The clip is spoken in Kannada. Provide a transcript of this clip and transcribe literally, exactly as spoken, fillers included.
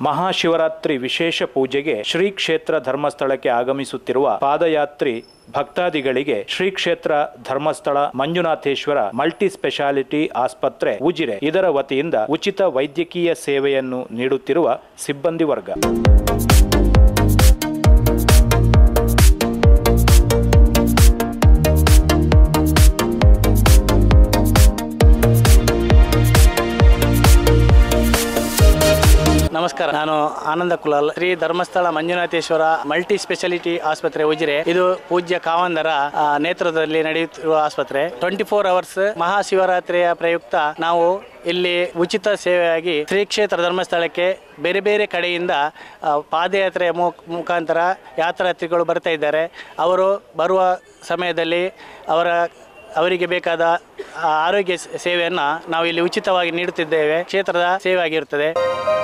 ಮಹಾಶಿವರಾತ್ರಿ ವಿಶೇಷ ಪೂಜೆಗೆ ಶ್ರೀ ಕ್ಷೇತ್ರ ಧರ್ಮಸ್ಥಳಕ್ಕೆ ಆಗಮಿಸುತ್ತಿರುವ ಪಾದಯಾತ್ರಿ ಭಕ್ತಾದಿಗಳಿಗೆ ಶ್ರೀ ಕ್ಷೇತ್ರ ಧರ್ಮಸ್ಥಳ ಮಂಜುನಾಥೇಶ್ವರ ಮಲ್ಟಿ ಸ್ಪೆಷಾಲಿಟಿ ಆಸ್ಪತ್ರೆ ಉಜಿರೆ ಇದರ ವತಿಯಿಂದ ಉಚಿತ ವೈದ್ಯಕೀಯ ಸೇವೆಯನ್ನು ನೀಡುತ್ತಿರುವ ಸಿಬ್ಬಂದಿ ವರ್ಗ. ನಮಸ್ಕಾರ, ನಾನು ಆನಂದ ಕುಲಾಲ್, ಶ್ರೀ ಧರ್ಮಸ್ಥಳ ಮಂಜುನಾಥೇಶ್ವರ ಮಲ್ಟಿ ಸ್ಪೆಷಾಲಿಟಿ ಆಸ್ಪತ್ರೆ ಉಜಿರೆ. ಇದು ಪೂಜ್ಯ ಕಾವಂದರ ನೇತೃತ್ವದಲ್ಲಿ ನಡೆಯುತ್ತಿರುವ ಆಸ್ಪತ್ರೆ. ಟ್ವೆಂಟಿ ಫೋರ್ ಅವರ್ಸ್ ಮಹಾಶಿವರಾತ್ರಿಯ ಪ್ರಯುಕ್ತ ನಾವು ಇಲ್ಲಿ ಉಚಿತ ಸೇವೆಯಾಗಿ ಶ್ರೀ ಕ್ಷೇತ್ರ ಧರ್ಮಸ್ಥಳಕ್ಕೆ ಬೇರೆ ಬೇರೆ ಕಡೆಯಿಂದ ಪಾದಯಾತ್ರೆಯ ಮುಖಾಂತರ ಯಾತ್ರಾರ್ಥಿಗಳು ಬರ್ತಾ ಇದ್ದಾರೆ. ಅವರು ಬರುವ ಸಮಯದಲ್ಲಿ ಅವರ ಅವರಿಗೆ ಬೇಕಾದ ಆರೋಗ್ಯ ಸೇವೆಯನ್ನು ನಾವು ಇಲ್ಲಿ ಉಚಿತವಾಗಿ ನೀಡುತ್ತಿದ್ದೇವೆ. ಕ್ಷೇತ್ರದ ಸೇವೆ ಆಗಿರುತ್ತದೆ.